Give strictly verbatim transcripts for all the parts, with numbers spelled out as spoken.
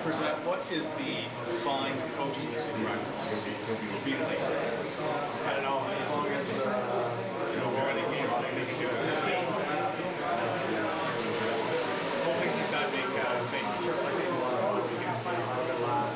First of all, what is the fine for coaches in city practice? Being late. I don't know, as long as uh, you know, we're in a game, I think they can do it. All things like that make uh, Saint Trips like these a lot of fun. So you can find a good laugh.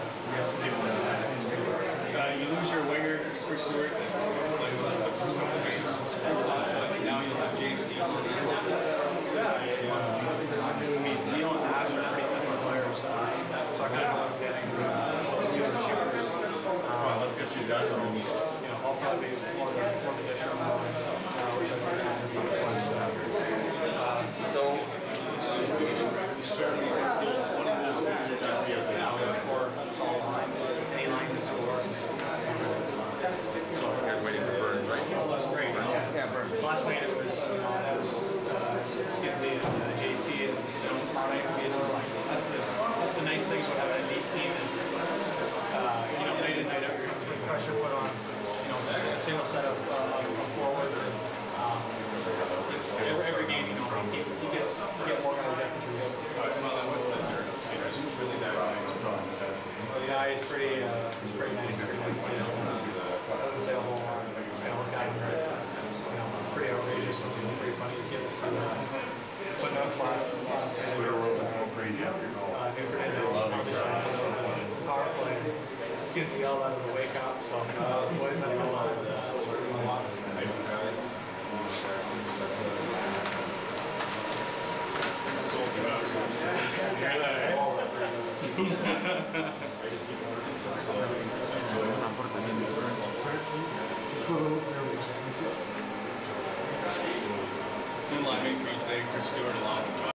Uh, you lose your winger, Chris Stewart, like the first couple of games. So like now you'll have James Keane. Yeah, I mean, Neil and Ash are pretty similar players, so I kind of know getting those two are shooters. Well, let's get you guys on. You know, I'll probably be more more positional, which I think is some fun stuff. So, certainly this goal, twenty goals now we have four solid lines, any line to score. So you guys waiting for Burns, right? Oh, that's great. Yeah, yeah, Burns. Last night it was, you know, that was uh, Skinsy and uh, J T and you know, tomorrow night will be another line. That's the that's the nice thing about having a deep team is, uh, you know, night in night out, you're putting pressure put on, you know, a single set of, uh, of forwards and um, every, every game, you know, you, you get you get more guys that contribute. Well, that was the third. Really that The guy is pretty, uh, he's pretty nice, pretty nice kid. Doesn't say a whole lot. I look at him, right? You know, it's pretty outrageous. It's pretty funny. He's getting to uh, footnotes last last night. Twitter world is so crazy after you Uh, New Fernando, power play. Skins yelled out of the wake up, so uh, the boys had to go out for this. So we're going to watch. In line for you today, Chris Stewart along with